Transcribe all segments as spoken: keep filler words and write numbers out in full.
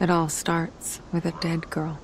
It all starts with a dead girl.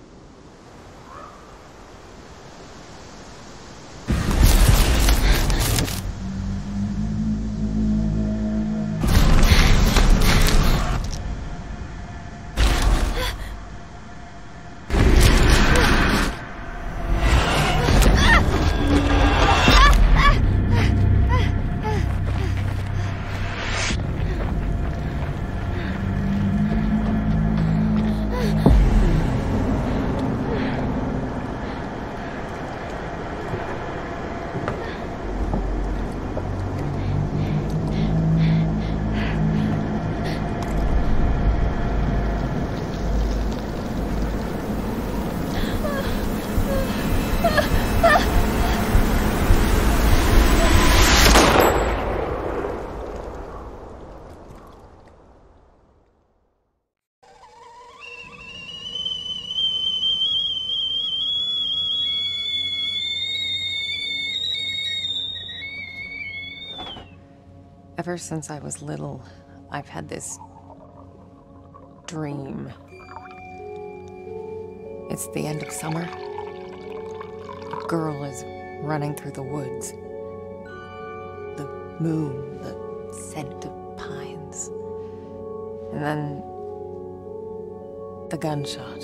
Ever since I was little, I've had this dream. It's the end of summer. A girl is running through the woods. The moon, the scent of pines. And then the gunshot.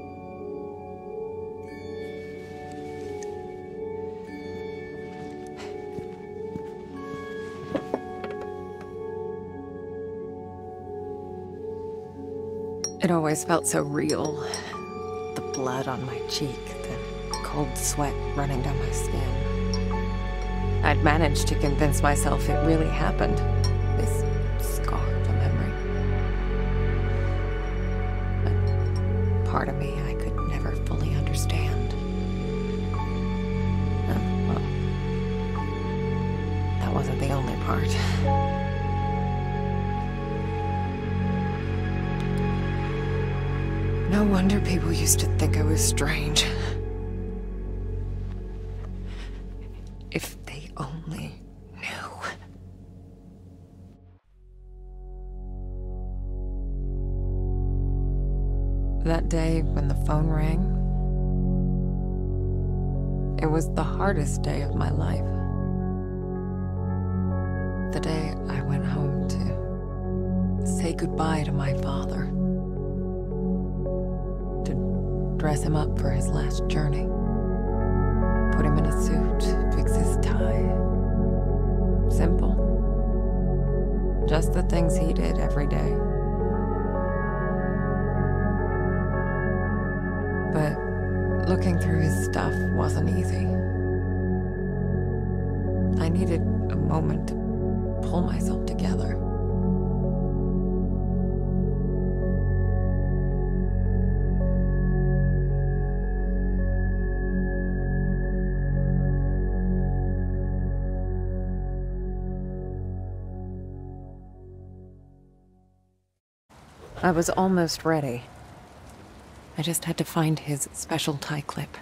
It always felt so real. The blood on my cheek, the cold sweat running down my skin. I'd managed to convince myself it really happened. This scar of a memory. But part of me I could never fully understand. Oh, well, that wasn't the only part. No wonder people used to think I was strange. If they only knew. That day when the phone rang, it was the hardest day of my life. The day I went home to say goodbye to my father. Dress him up for his last journey. Put him in a suit, fix his tie. Simple. Just the things he did every day. But looking through his stuff wasn't easy. I needed a moment to pull myself together. I was almost ready. I just had to find his special tie clip.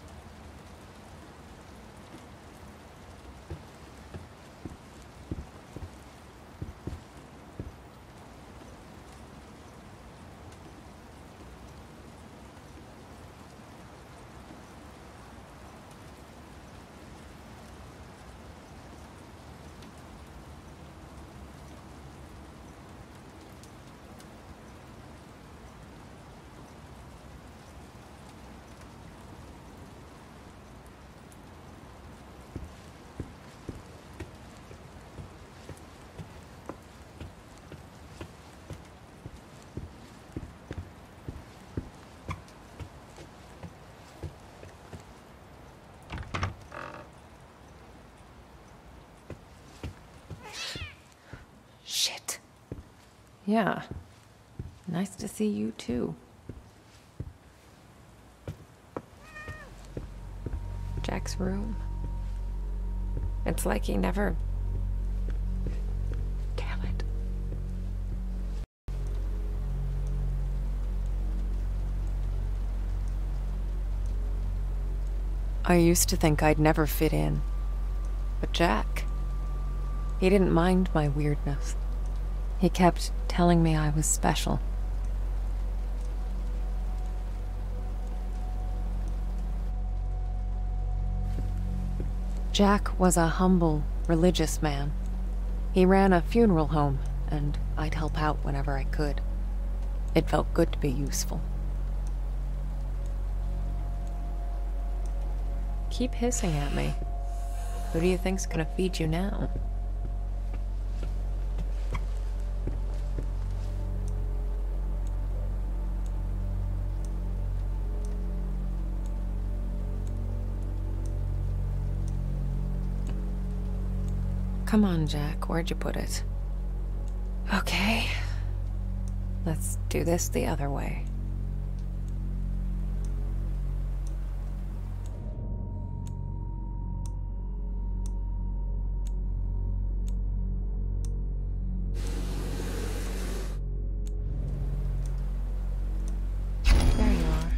Shit. Yeah. Nice to see you too. Jack's room. It's like he never... Damn it. I used to think I'd never fit in. But Jack... he didn't mind my weirdness. He kept telling me I was special. Jack was a humble, religious man. He ran a funeral home, and I'd help out whenever I could. It felt good to be useful. Keep hissing at me. Who do you think's gonna feed you now? Come on, Jack. Where'd you put it? Okay. Let's do this the other way. There you are.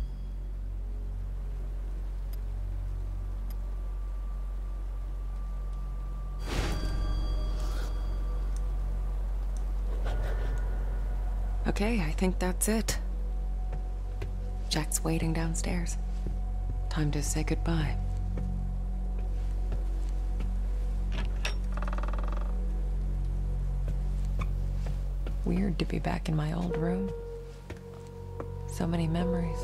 Okay, I think that's it. Jack's waiting downstairs. Time to say goodbye. Weird to be back in my old room. So many memories.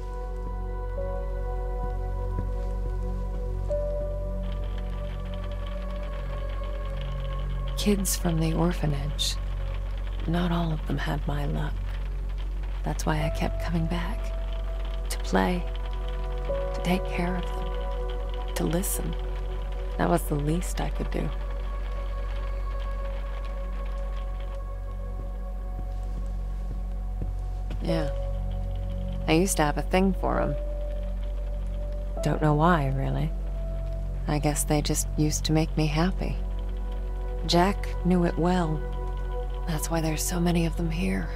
Kids from the orphanage. Not all of them had my luck. That's why I kept coming back. To play. To take care of them. To listen. That was the least I could do. Yeah. I used to have a thing for them. Don't know why, really. I guess they just used to make me happy. Jack knew it well. That's why there's so many of them here.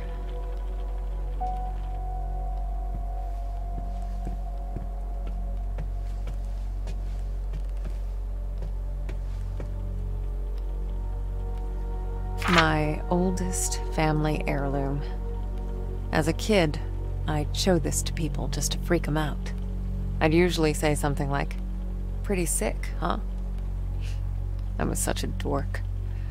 My oldest family heirloom. As a kid, I'd show this to people just to freak them out. I'd usually say something like, "Pretty sick, huh?" I was such a dork.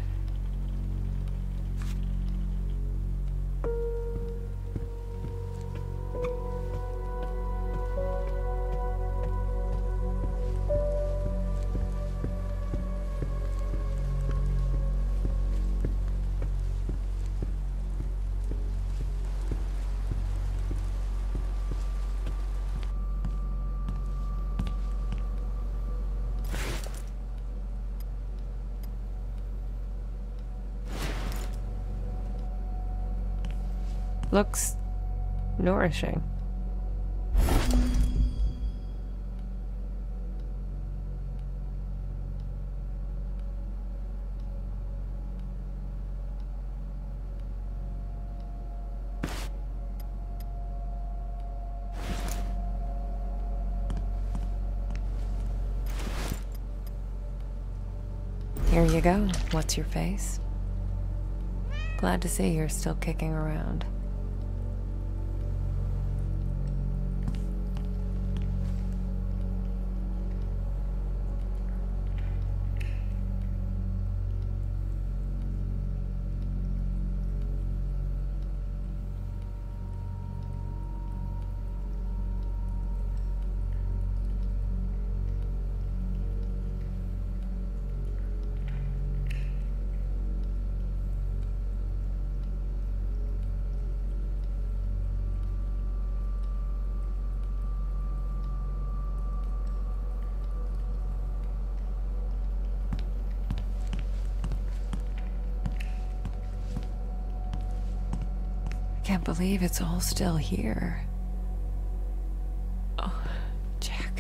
Looks nourishing. Here you go. What's your face? Glad to see you're still kicking around. Can't believe it's all still here. Oh, Jack.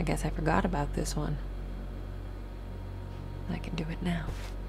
guess I forgot about this one. I can do it now.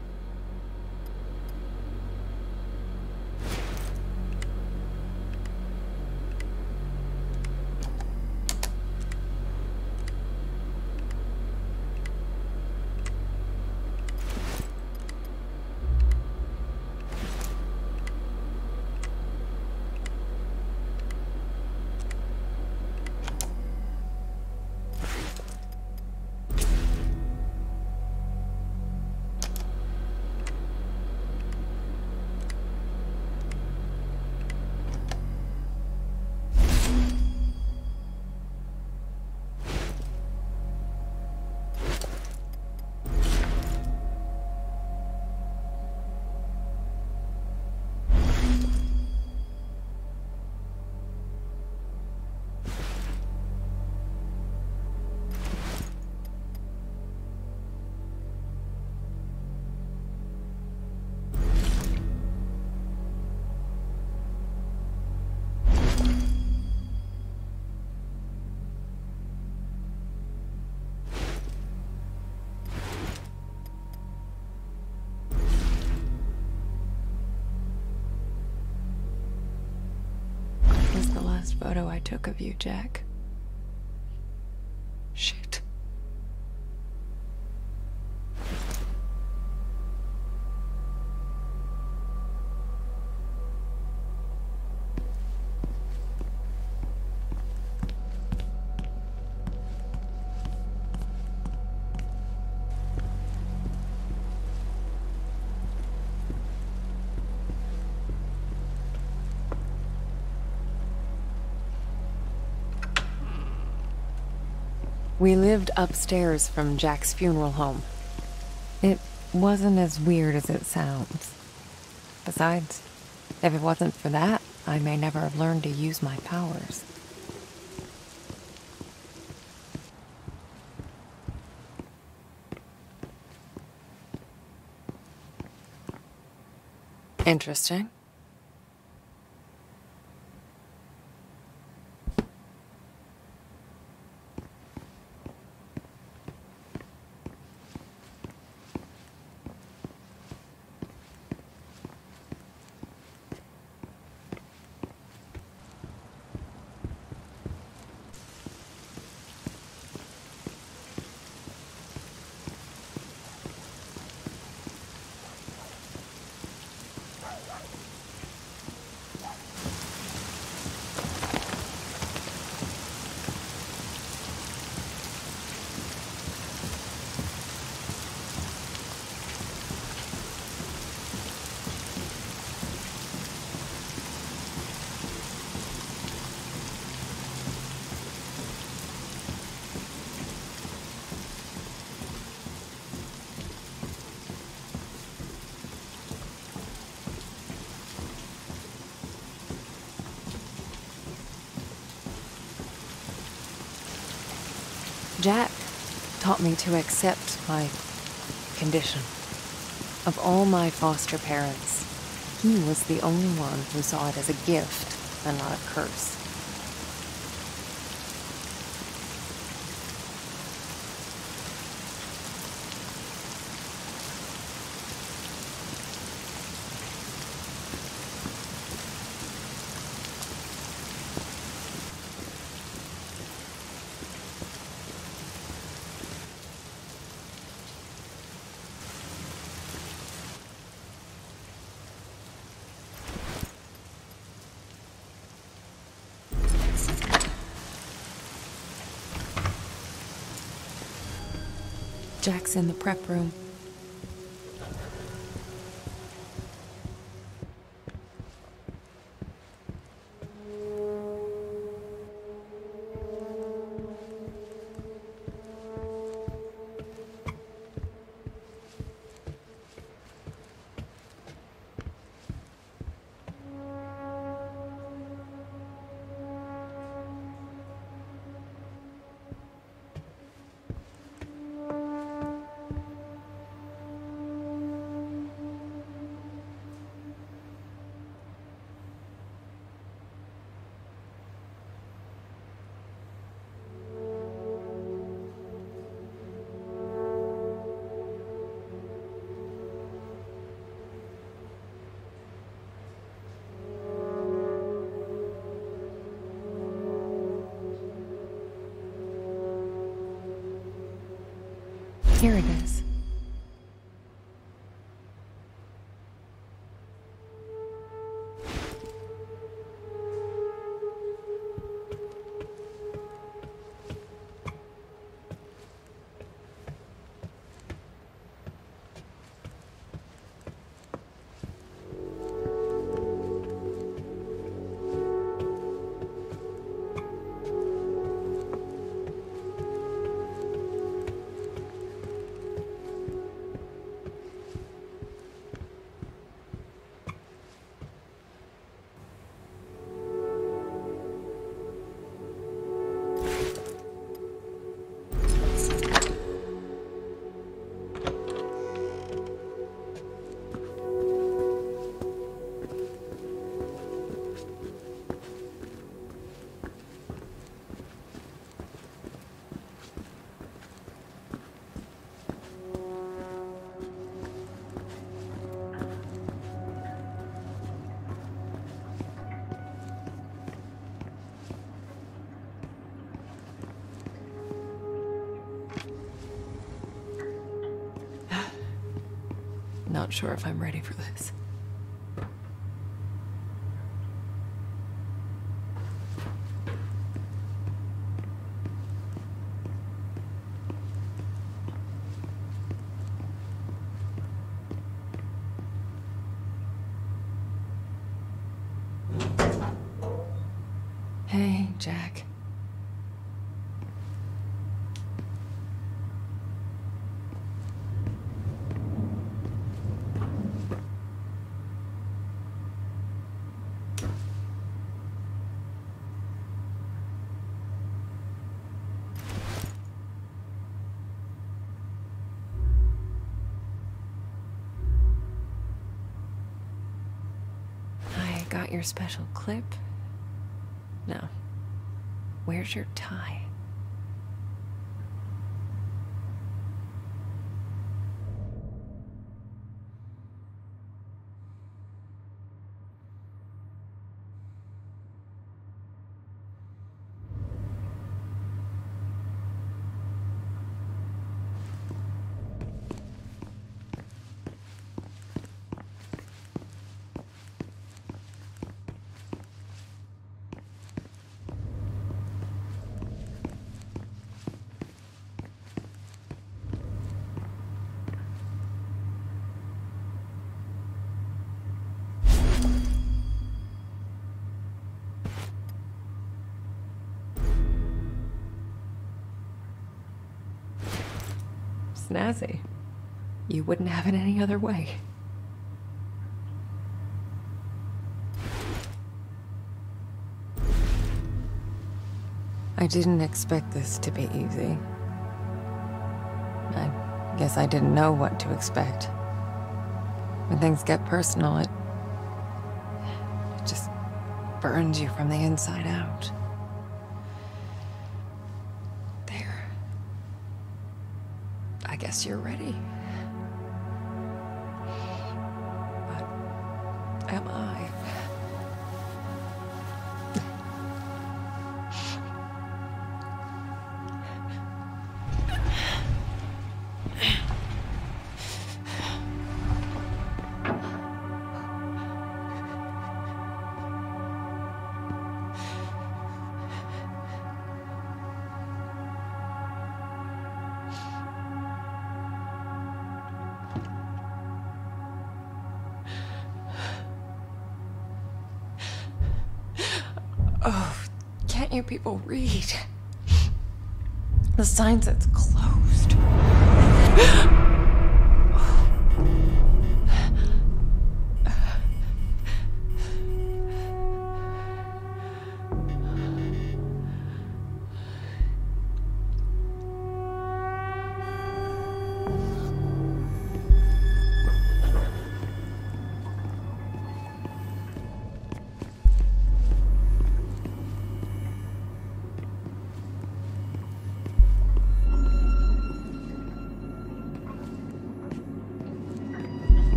Photo I took of you, Jack. Shit. We lived upstairs from Jack's funeral home. It wasn't as weird as it sounds. Besides, if it wasn't for that, I may never have learned to use my powers. Interesting. Jack taught me to accept my condition. Of all my foster parents, he was the only one who saw it as a gift and not a curse. Jack's in the prep room. Here it is. Not sure if I'm ready for this. Hey, Jack. Got your special clip? No. Where's your tie? Snazzy. You wouldn't have it any other way. I didn't expect this to be easy. I guess I didn't know what to expect. When things get personal, it, it just burns you from the inside out. There. I guess you're ready. But am I? Oh, can't you people read? The sign says closed.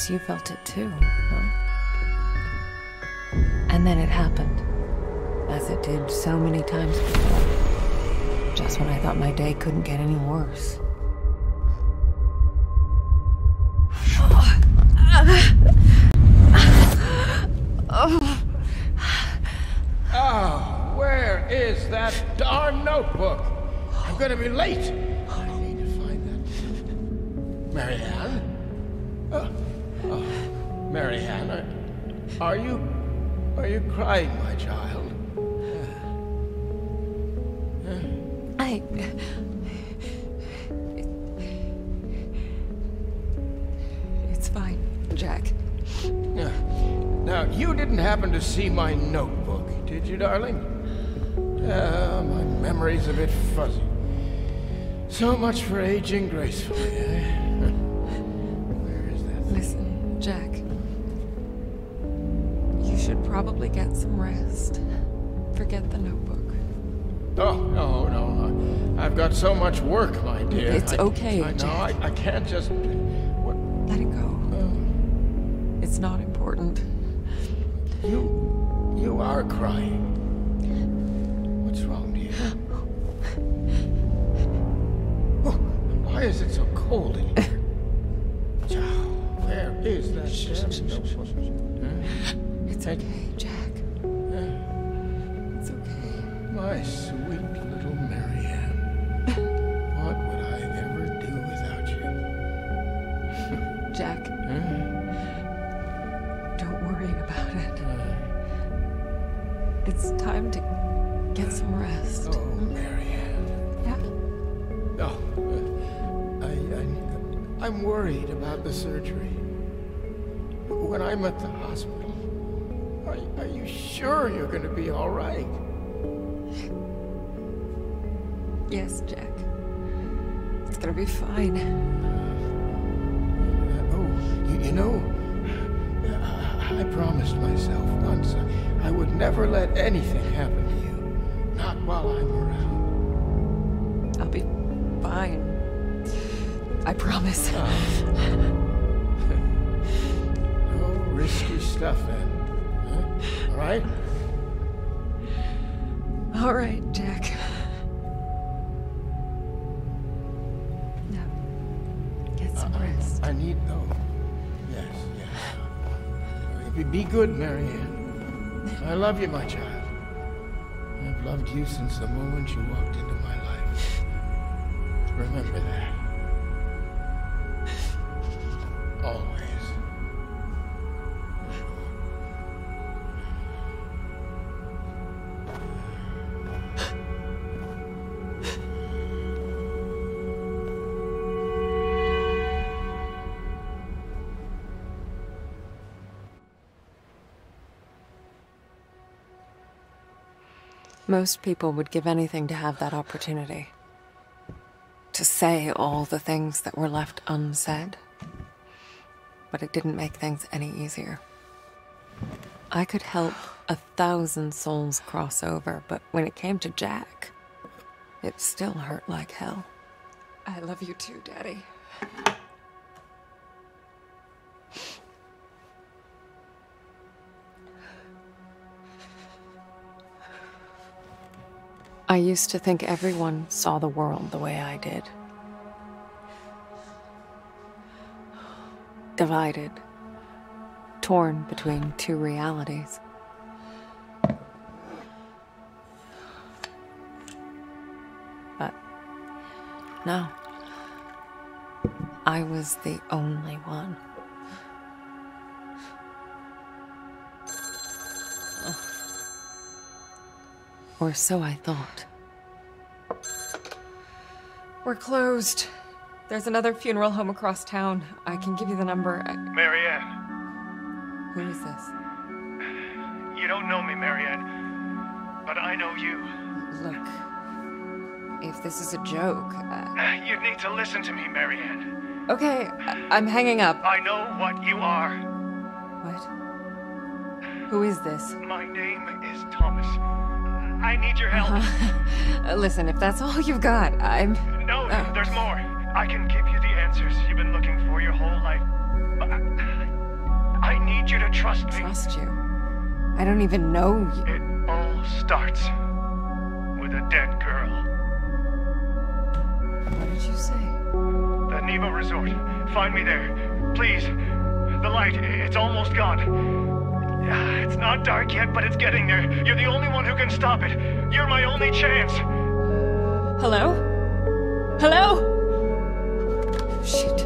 guess you felt it too, huh? And then it happened, as it did so many times before, just when I thought my day couldn't get any worse. Oh, where is that darn notebook? I'm gonna be late. I need to find that. Marianne? Oh, oh. Marianne, are, are you... are you crying, my child? I... It's fine, Jack. Now, now, you didn't happen to see my notebook, did you, darling? Uh, my memory's a bit fuzzy. So much for aging gracefully, eh? Where is that thing? Listen, Jack. You should probably get some rest. Forget the notebook. Oh, no, no. I've got so much work, my dear. It's I, okay, I know, Jack. I, I can't just... What? Let it go. Oh. It's not important. You... you are crying. What's wrong, dear? Oh, why is it so cold in here? Child, where is that damn notebook? Huh? It's okay, Jack. It's okay. My sweet little Marianne. What would I ever do without you? Jack. Huh? Don't worry about it. It's time to get some rest. Oh, Marianne. Yeah? Oh, uh, I, I, I'm worried about the surgery. When I'm at the hospital, are, are you sure you're going to be all right? Yes, Jack. It's gonna be fine. Uh, oh, you, you know, I, I promised myself once I, I would never let anything happen to you. Not while I'm around. I'll be fine. I promise. Oh. No risky stuff, then. Huh? All right? All right, Jack. Now, get some Uh, rest. I need, oh, yes, yes. Be, be good, Marianne. I love you, my child. I've loved you since the moment you walked into my life. Remember that. Always. Most people would give anything to have that opportunity. To say all the things that were left unsaid. But it didn't make things any easier. I could help a thousand souls cross over, but when it came to Jack, it still hurt like hell. I love you too, Daddy. I used to think everyone saw the world the way I did. Divided. Torn between two realities. But no. I was the only one. Or so I thought. We're closed. There's another funeral home across town. I can give you the number. I... Marianne. Who is this? You don't know me, Marianne. But I know you. Look. If this is a joke... Uh... You need to listen to me, Marianne. Okay, I I'm hanging up. I know what you are. What? Who is this? My name is Thomas. I need your help. Uh-huh. Listen, if that's all you've got, I'm... No, uh... there's more. I can give you the answers you've been looking for your whole life. But I, need you to trust me. Trust you? I don't even know you. It all starts with a dead girl. What did you say? The Neva Resort. Find me there. Please. The light, it's almost gone. It's not dark yet, but it's getting there. You're the only one who can stop it. You're my only chance. Hello? Hello? Shit.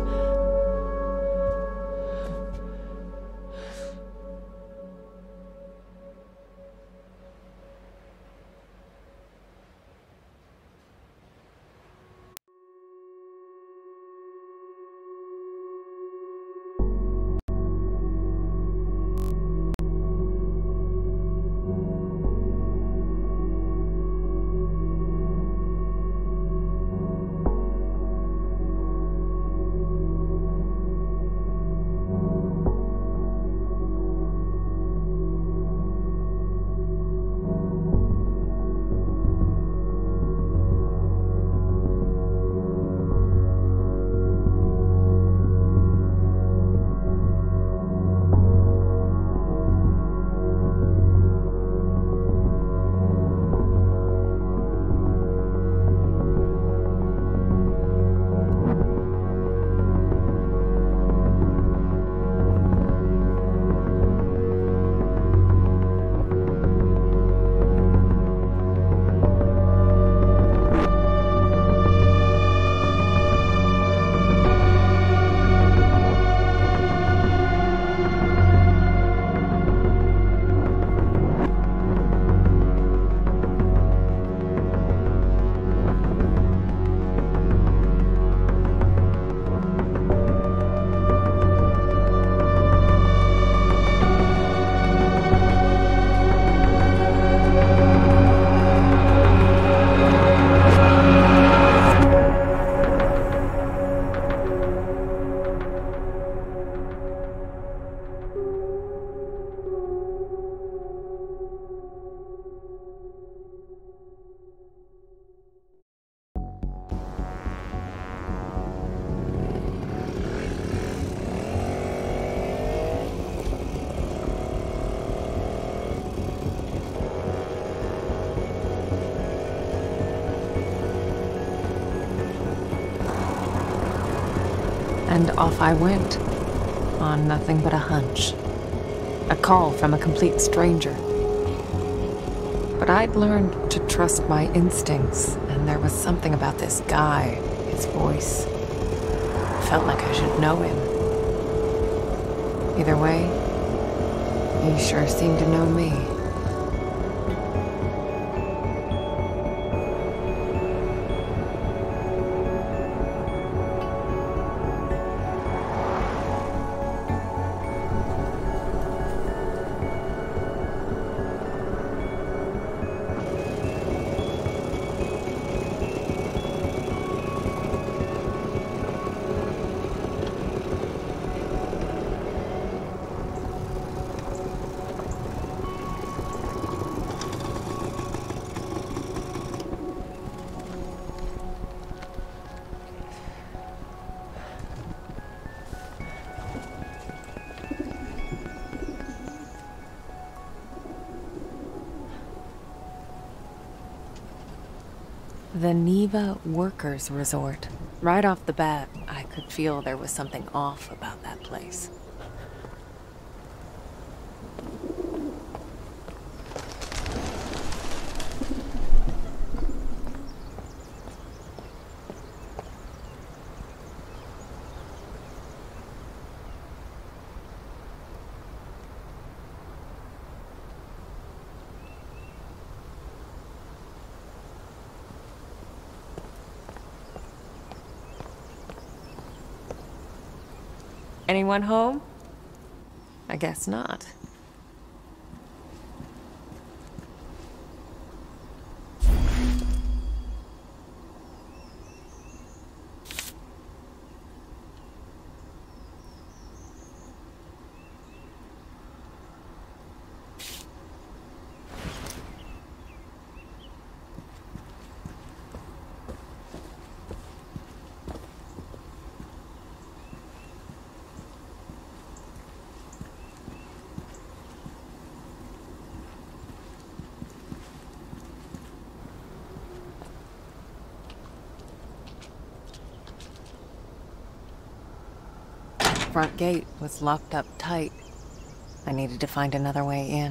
And off I went, on nothing but a hunch. A call from a complete stranger. But I'd learned to trust my instincts, and there was something about this guy, his voice. Felt like I should know him. Either way, he sure seemed to know me. The Neva Workers Resort. Right off the bat, I could feel there was something off about that place. Anyone home? I guess not. front gate was locked up tight. I needed to find another way in.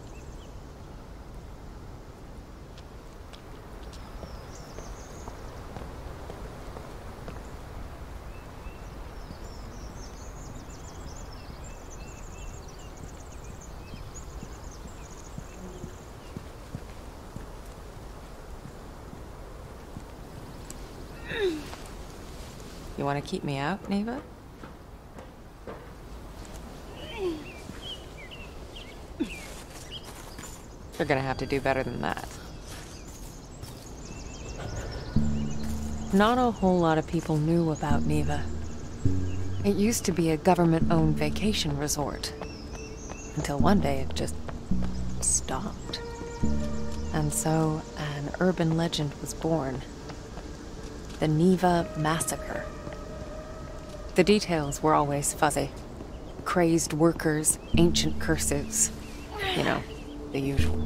You want to keep me out, Neva? You're gonna have to do better than that. Not a whole lot of people knew about Neva. It used to be a government-owned vacation resort. Until one day it just stopped. And so an urban legend was born. The Neva Massacre. The details were always fuzzy. Crazed workers, ancient curses. You know, the usual.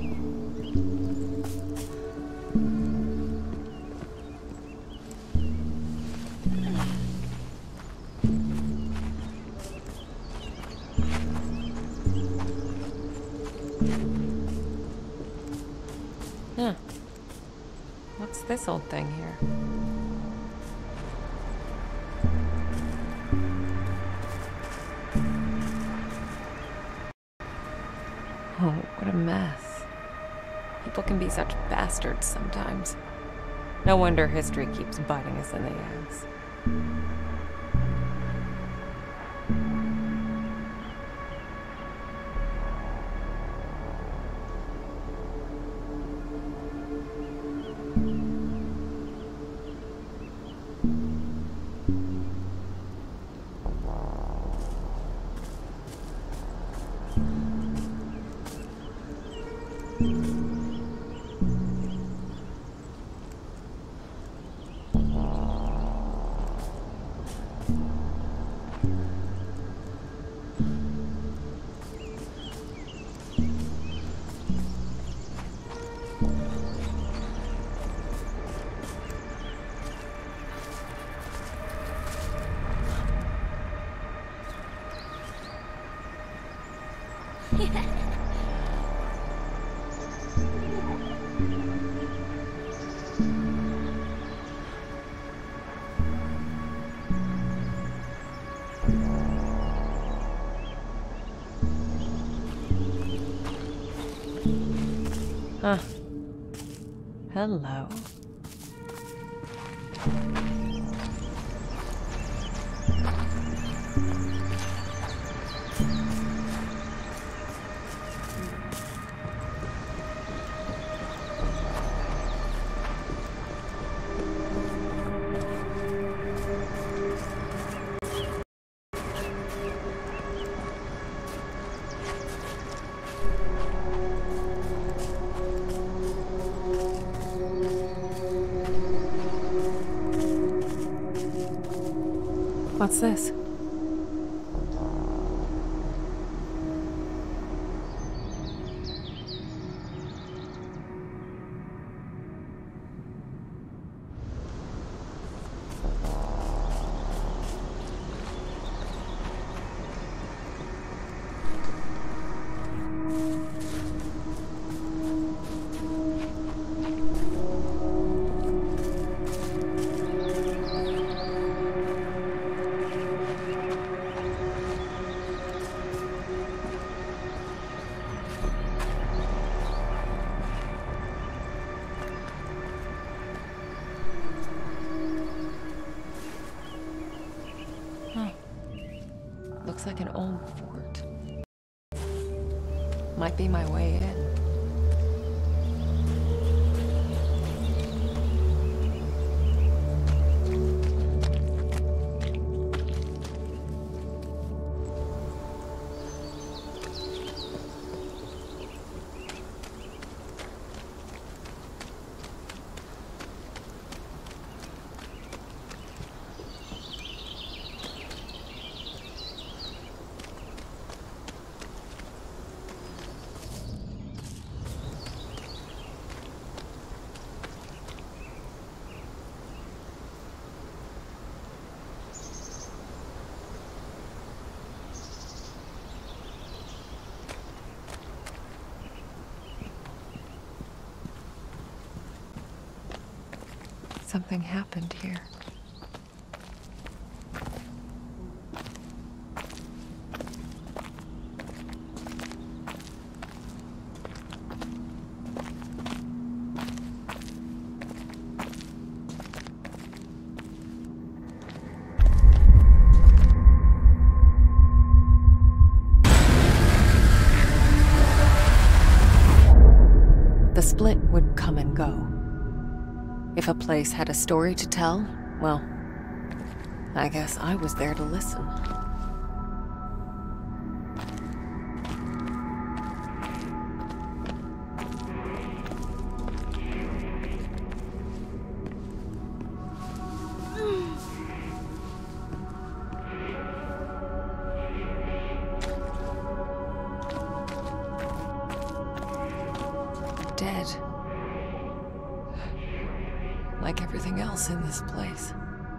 Huh. What's this old thing here? Oh, what a mess. People can be such bastards sometimes. No wonder history keeps biting us in the ass. Huh. Hello. What's this? Looks like an old fort. Might be my way in. Something happened here. The split would come and go. If a place had a story to tell, well, I guess I was there to listen. Dead. Like everything else in this place.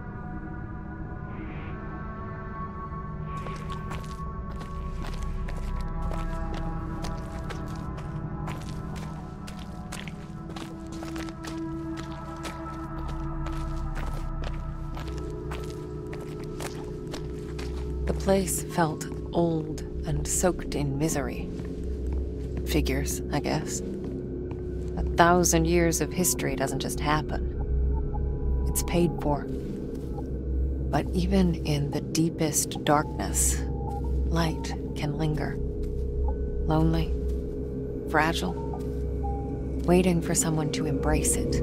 The place felt old and soaked in misery. Figures, I guess. A thousand years of history doesn't just happen. It's paid for. But even in the deepest darkness, light can linger. Lonely, fragile, waiting for someone to embrace it.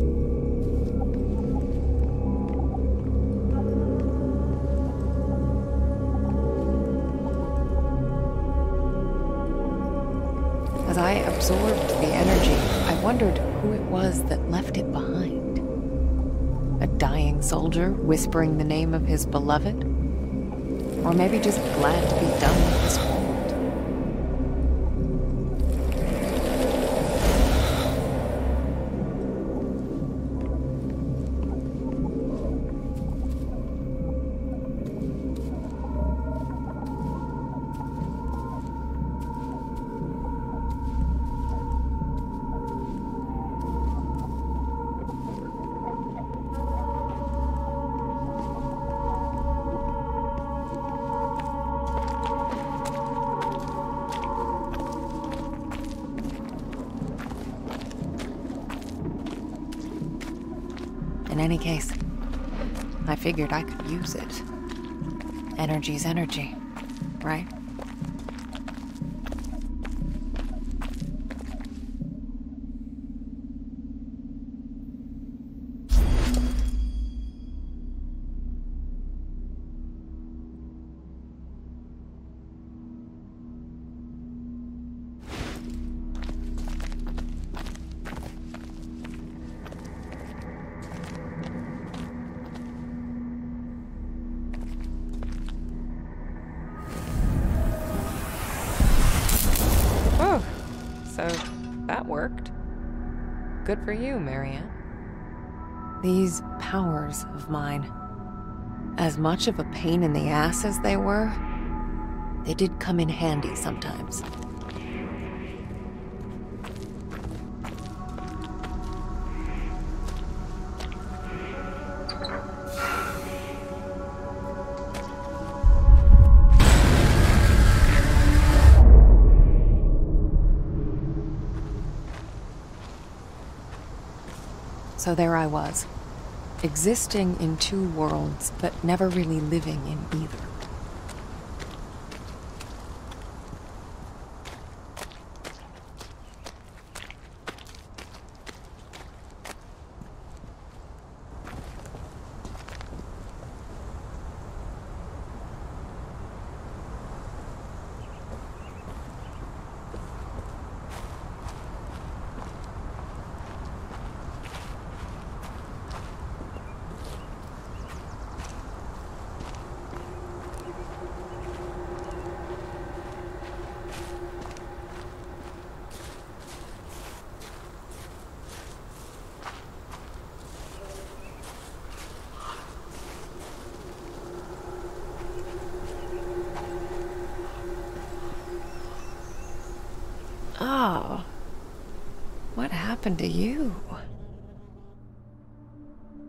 As I absorbed the energy, I wondered who it was that left it behind. A dying soldier whispering the name of his beloved? Or maybe just glad to be done with this world? In any case, I figured I could use it. Energy's energy, right? So that worked. Good for you, Marianne. These powers of mine, as much of a pain in the ass as they were, they did come in handy sometimes. So there I was, existing in two worlds, but never really living in either. Oh, what happened to you?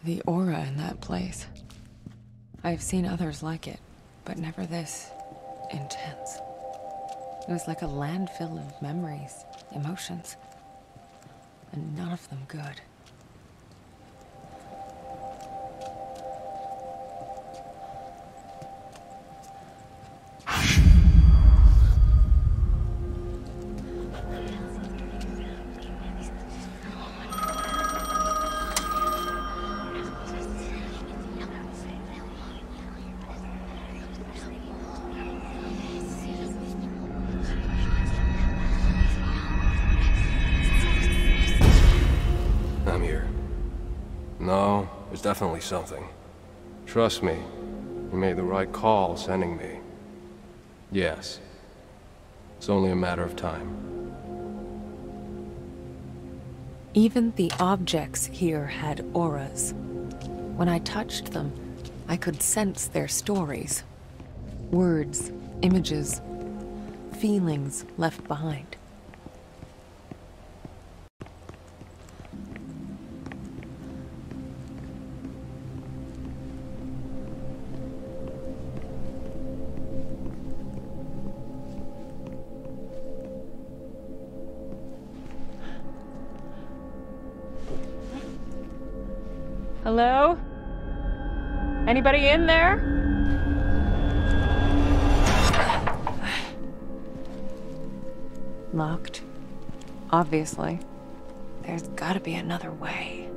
The aura in that place. I've seen others like it, but never this intense. It was like a landfill of memories, emotions, and none of them good. I'm here. No, there's definitely something. Trust me, you made the right call sending me. Yes. It's only a matter of time. Even the objects here had auras. When I touched them, I could sense their stories. Words, images, feelings left behind. Hello? Anybody in there? Locked. Obviously. There's gotta be another way.